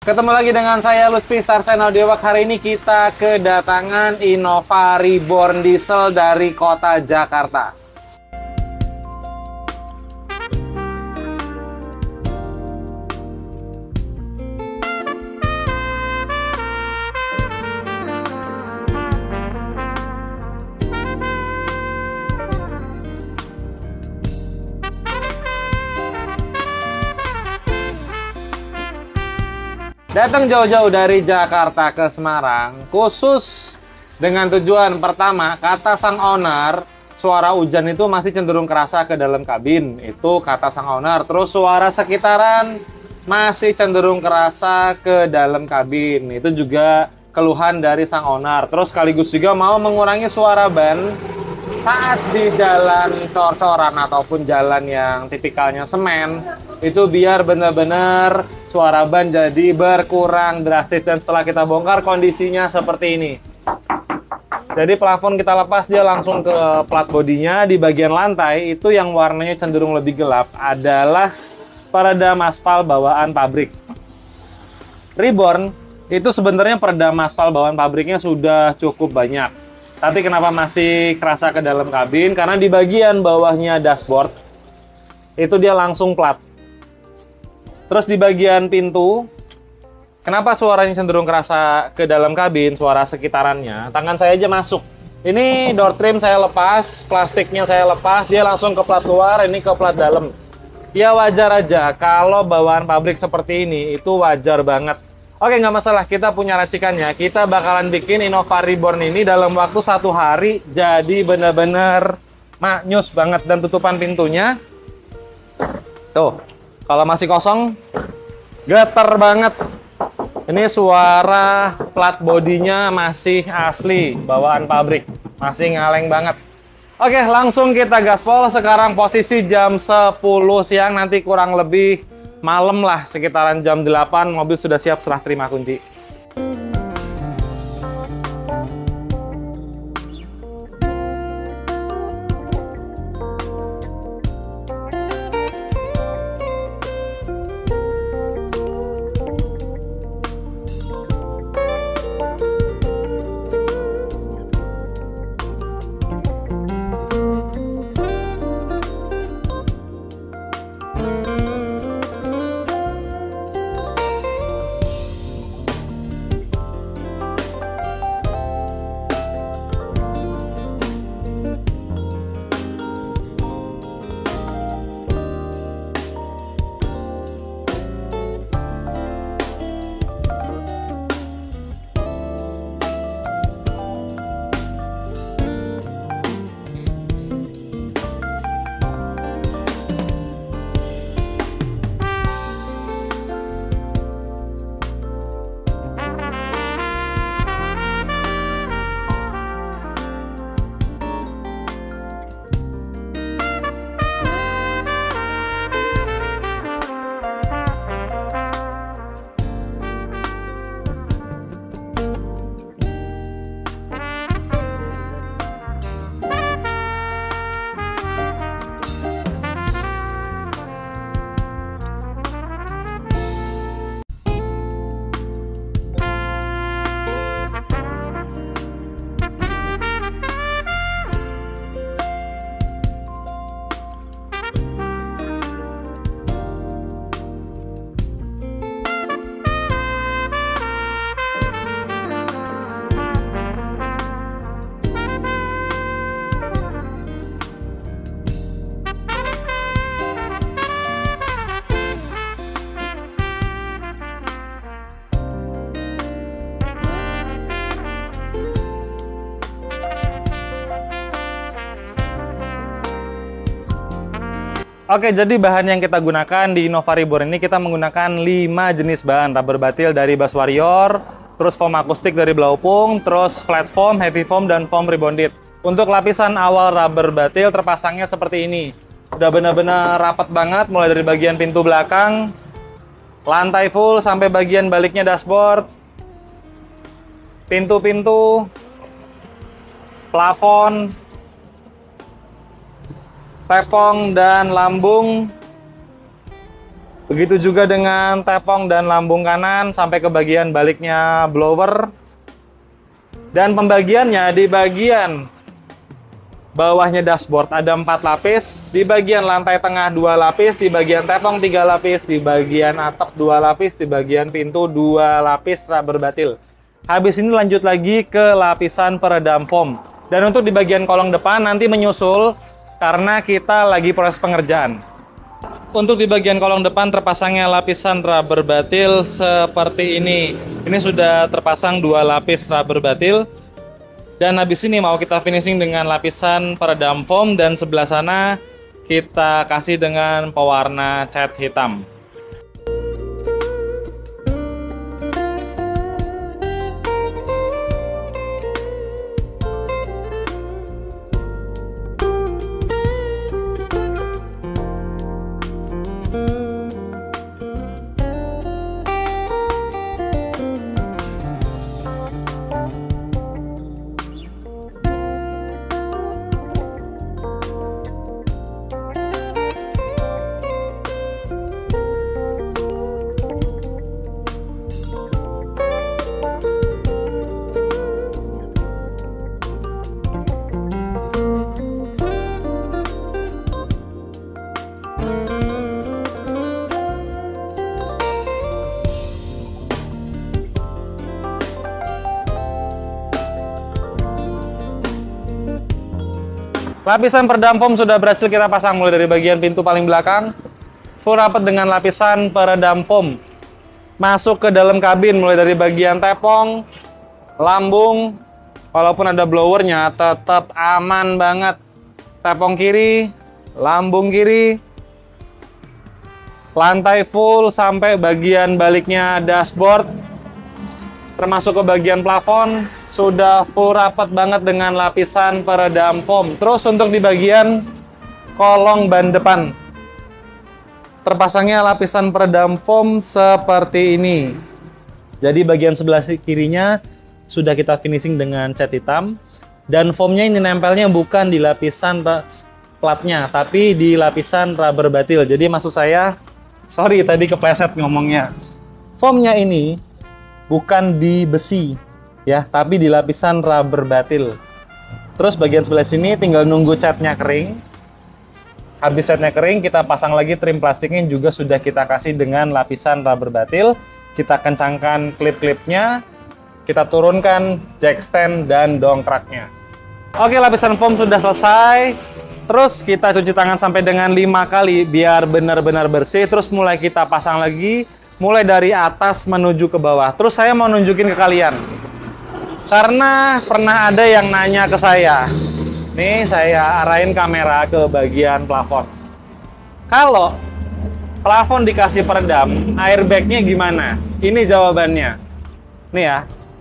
Ketemu lagi dengan saya Lutfi Sarsen Audiowak. Hari ini kita kedatangan Innova Reborn Diesel dari kota Jakarta. Datang jauh-jauh dari Jakarta ke Semarang, khusus dengan tujuan pertama, kata sang owner, suara hujan itu masih cenderung kerasa ke dalam kabin. Itu kata sang owner. Terus suara sekitaran masih cenderung kerasa ke dalam kabin. Itu juga keluhan dari sang owner. Terus sekaligus juga mau mengurangi suara ban saat di jalan cor-coran ataupun jalan yang tipikalnya semen. Itu biar benar-benar suara ban jadi berkurang drastis. Dan setelah kita bongkar, kondisinya seperti ini. Jadi plafon kita lepas, dia langsung ke plat bodinya. Di bagian lantai itu yang warnanya cenderung lebih gelap adalah peredam aspal bawaan pabrik. Reborn itu sebenarnya peredam aspal bawaan pabriknya sudah cukup banyak. Tapi kenapa masih kerasa ke dalam kabin? Karena di bagian bawahnya dashboard itu dia langsung plat. Terus di bagian pintu, kenapa suaranya cenderung kerasa ke dalam kabin, suara sekitarannya? Tangan saya aja masuk. Ini door trim saya lepas, plastiknya saya lepas, dia langsung ke plat luar, ini ke plat dalam. Ya wajar aja, kalau bawaan pabrik seperti ini, itu wajar banget. Oke, nggak masalah, kita punya racikannya. Kita bakalan bikin Innova Reborn ini dalam waktu 1 hari, jadi bener-bener maknyus banget. Dan tutupan pintunya, tuh. Kalau masih kosong, getar banget. Ini suara plat bodinya masih asli, bawaan pabrik. Masih ngaleng banget. Oke, langsung kita gaspol. Sekarang posisi jam 10 siang, nanti kurang lebih malam lah, sekitaran jam 8, mobil sudah siap serah terima kunci. Oke, jadi bahan yang kita gunakan di Innova Reborn ini, kita menggunakan 5 jenis bahan. Rubber batil dari Bass Warrior, terus foam akustik dari Blaupung, terus flat foam, heavy foam, dan foam rebonded. Untuk lapisan awal rubber batil terpasangnya seperti ini. Udah benar-benar rapat banget, mulai dari bagian pintu belakang, lantai full, sampai bagian baliknya dashboard, pintu-pintu, plafon, tepong dan lambung, Begitu juga dengan tepung dan lambung kanan sampai ke bagian baliknya blower. Dan pembagiannya di bagian bawahnya dashboard ada 4 lapis, di bagian lantai tengah 2 lapis, di bagian tepung 3 lapis, di bagian atap 2 lapis, di bagian pintu 2 lapis rubber batil. Habis ini lanjut lagi ke lapisan peredam foam. Dan untuk di bagian kolong depan nanti menyusul karena kita lagi proses pengerjaan. Untuk di bagian kolong depan terpasangnya lapisan rubber batil seperti ini. Ini sudah terpasang 2 lapis rubber batil. Dan habis ini mau kita finishing dengan lapisan peredam foam dan sebelah sana kita kasih dengan pewarna cat hitam. Lapisan peredam foam sudah berhasil kita pasang mulai dari bagian pintu paling belakang, full rapat dengan lapisan peredam foam. Masuk ke dalam kabin mulai dari bagian tepung, lambung, walaupun ada blowernya tetap aman banget. Tepung kiri, lambung kiri, lantai full sampai bagian baliknya dashboard, termasuk ke bagian plafon. Sudah full rapat banget dengan lapisan peredam foam. Terus untuk di bagian kolong ban depan terpasangnya lapisan peredam foam seperti ini. Jadi bagian sebelah kirinya sudah kita finishing dengan cat hitam. Dan foamnya ini nempelnya bukan di lapisan platnya, tapi di lapisan rubber batil. Jadi maksud saya, sorry tadi kepleset ngomongnya. Foamnya ini bukan di besi ya, tapi di lapisan rubber batil. Terus bagian sebelah sini tinggal nunggu catnya kering. Habis catnya kering, kita pasang lagi trim plastiknya, juga sudah kita kasih dengan lapisan rubber batil. Kita kencangkan klip-klipnya, kita turunkan jack stand dan dongkraknya. Oke, lapisan foam sudah selesai. Terus kita cuci tangan sampai dengan 5 kali biar benar-benar bersih. Terus mulai kita pasang lagi, mulai dari atas menuju ke bawah. Terus saya mau nunjukin ke kalian, karena pernah ada yang nanya ke saya. Nih saya arahin kamera ke bagian plafon. Kalau plafon dikasih peredam, airbagnya gimana? Ini jawabannya. Nih ya.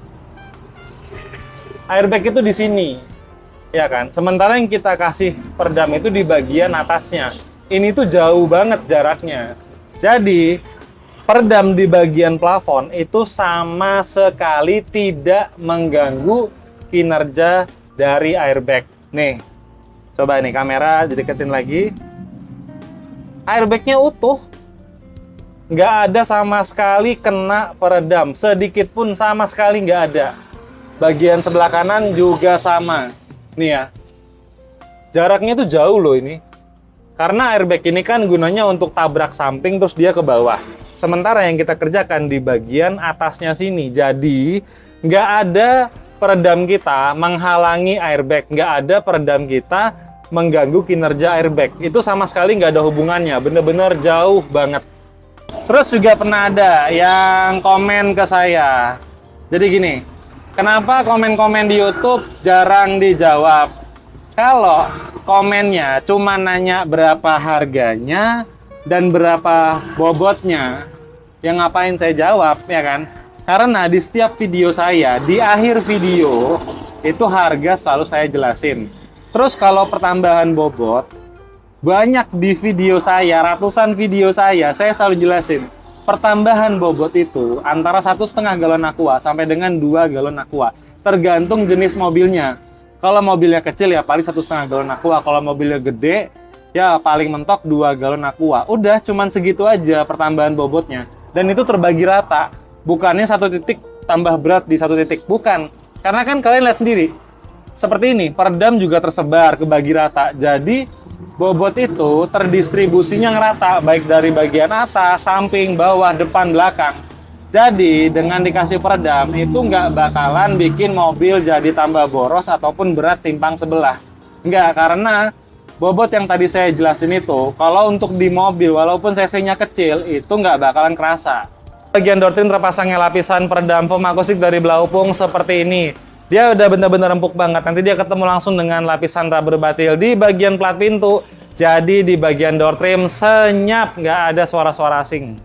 Airbag itu di sini. Ya kan? Sementara yang kita kasih peredam itu di bagian atasnya. Ini tuh jauh banget jaraknya. Jadi peredam di bagian plafon itu sama sekali tidak mengganggu kinerja dari airbag. Nih, coba nih kamera dideketin lagi. Airbagnya utuh. Nggak ada sama sekali kena peredam. Sedikit pun sama sekali nggak ada. Bagian sebelah kanan juga sama. Nih ya. Jaraknya tuh jauh loh ini. Karena airbag ini kan gunanya untuk tabrak samping terus dia ke bawah. Sementara yang kita kerjakan di bagian atasnya sini. Jadi nggak ada peredam kita menghalangi airbag. Nggak ada peredam kita mengganggu kinerja airbag. Itu sama sekali nggak ada hubungannya. Bener-bener jauh banget. Terus juga pernah ada yang komen ke saya. Jadi gini, kenapa komen-komen di YouTube jarang dijawab? Kalau komennya cuma nanya berapa harganya dan berapa bobotnya, yang ngapain saya jawab, ya kan? Karena di setiap video saya, di akhir video, itu harga selalu saya jelasin. Terus kalau pertambahan bobot, banyak di video saya, ratusan video saya selalu jelasin. Pertambahan bobot itu antara 1,5 galon aqua sampai dengan 2 galon aqua. Tergantung jenis mobilnya. Kalau mobilnya kecil ya paling 1,5 galon aqua. Kalau mobilnya gede, ya paling mentok 2 galon aqua. Udah cuman segitu aja pertambahan bobotnya. Dan itu terbagi rata. Bukannya satu titik tambah berat di satu titik. Bukan. Karena kan kalian lihat sendiri. Seperti ini, peredam juga tersebar, kebagi rata. Jadi bobot itu terdistribusinya ngerata. Baik dari bagian atas, samping, bawah, depan, belakang. Jadi dengan dikasih peredam itu nggak bakalan bikin mobil jadi tambah boros ataupun berat timpang sebelah. Nggak, karena bobot yang tadi saya jelasin itu, kalau untuk di mobil, walaupun cc-nya kecil, itu nggak bakalan kerasa. Bagian door trim terpasangnya lapisan peredam foam akustik dari Blaupung seperti ini. Dia udah benar-benar empuk banget. Nanti dia ketemu langsung dengan lapisan rubber batil di bagian plat pintu. Jadi di bagian door trim senyap, nggak ada suara-suara asing.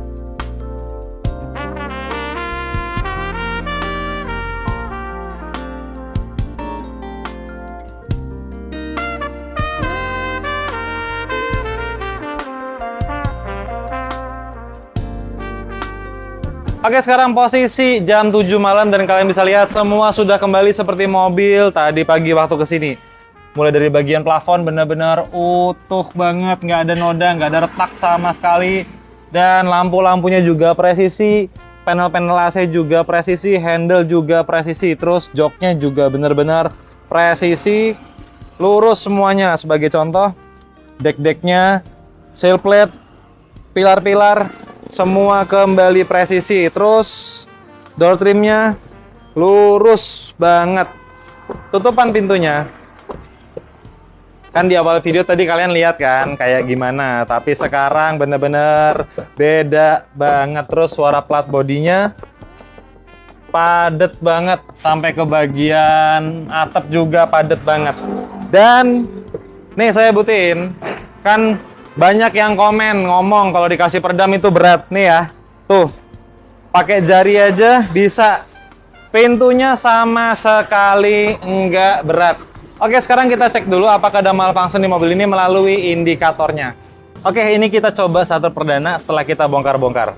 Oke, sekarang posisi jam 7 malam dan kalian bisa lihat semua sudah kembali seperti mobil tadi pagi waktu kesini. Mulai dari bagian plafon benar-benar utuh banget, nggak ada noda, nggak ada retak sama sekali. Dan lampu-lampunya juga presisi, panel-panel AC juga presisi, handle juga presisi. Terus joknya juga benar-benar presisi, lurus semuanya. Sebagai contoh, deck-decknya, sail plate, pilar-pilar, semua kembali presisi. Terus door trimnya lurus banget. Tutupan pintunya, kan di awal video tadi kalian lihat kan kayak gimana, tapi sekarang bener-bener beda banget. Terus suara plat bodinya padet banget, sampai ke bagian atap juga padet banget. Dan nih saya butin, kan banyak yang komen ngomong kalau dikasih peredam itu berat. Nih ya, tuh pakai jari aja bisa. Pintunya sama sekali nggak berat. Oke, sekarang kita cek dulu apakah ada malfunction di mobil ini melalui indikatornya. Oke, ini kita coba starter perdana setelah kita bongkar-bongkar.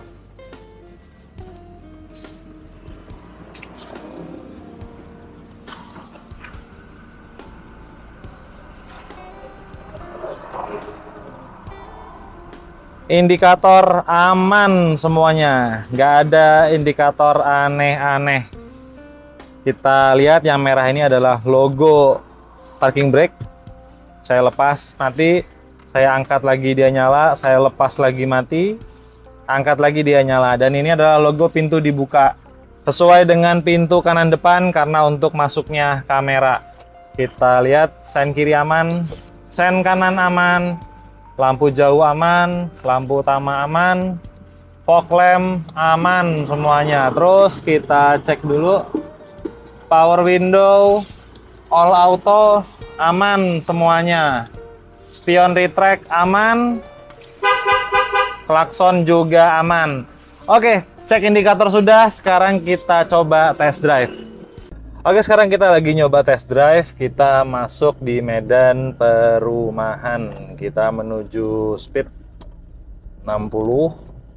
Indikator aman semuanya, nggak ada indikator aneh-aneh. Kita lihat yang merah ini adalah logo parking brake. Saya lepas mati, saya angkat lagi dia nyala, saya lepas lagi mati, angkat lagi dia nyala. Dan ini adalah logo pintu dibuka, sesuai dengan pintu kanan depan karena untuk masuknya kamera. Kita lihat sen kiri aman, sen kanan aman, lampu jauh aman, lampu utama aman, fog lamp aman semuanya. Terus kita cek dulu power window, all auto aman semuanya, spion retract aman, klakson juga aman. Oke, cek indikator sudah, sekarang kita coba test drive. Oke, sekarang kita lagi nyoba test drive. Kita masuk di medan perumahan. Kita menuju speed 60.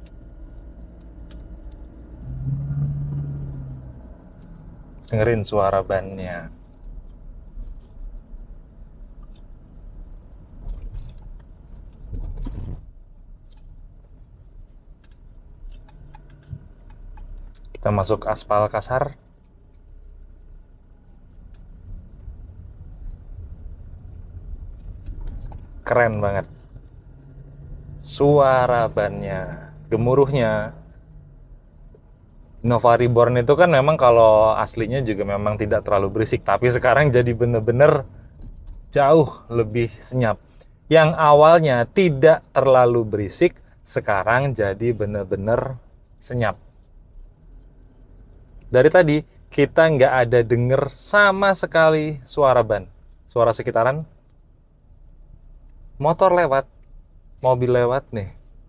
Dengerin suara bannya. Kita masuk aspal kasar. Keren banget. Suara bannya, gemuruhnya. Innova Reborn itu kan memang kalau aslinya juga memang tidak terlalu berisik, tapi sekarang jadi bener-bener jauh lebih senyap. Yang awalnya tidak terlalu berisik, sekarang jadi bener-bener senyap. Dari tadi kita nggak ada denger sama sekali suara ban, suara sekitaran. Motor lewat, mobil lewat nih,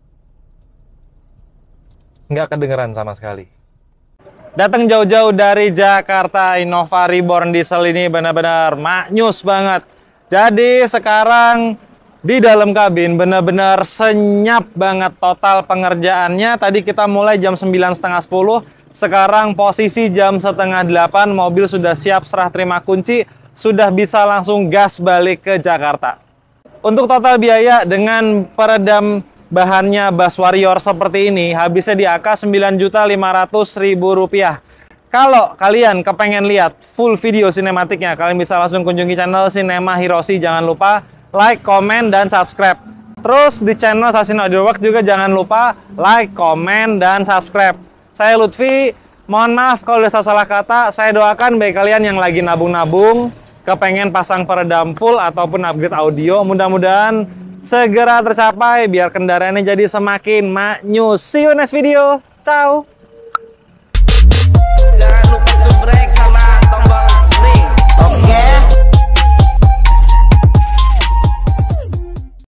nggak kedengeran sama sekali. Datang jauh-jauh dari Jakarta, Innova Reborn diesel ini benar-benar maknyus banget. Jadi sekarang di dalam kabin benar-benar senyap banget total pengerjaannya. Tadi kita mulai jam 9:30, 10. Sekarang posisi jam 7:30, mobil sudah siap serah terima kunci, sudah bisa langsung gas balik ke Jakarta. Untuk total biaya dengan peredam bahannya Bass Warrior seperti ini, habisnya di angka Rp9.500.000. Kalau kalian kepengen lihat full video sinematiknya, kalian bisa langsung kunjungi channel Cinema Hiroshi. Jangan lupa like, komen, dan subscribe. Terus di channel Sasin Audio Works juga jangan lupa like, komen, dan subscribe. Saya Lutfi, mohon maaf kalau udah salah kata. Saya doakan bagi kalian yang lagi nabung-nabung, kepengen pasang peredam full ataupun upgrade audio, mudah-mudahan segera tercapai biar kendaraannya jadi semakin maknyus. See you next video. Ciao.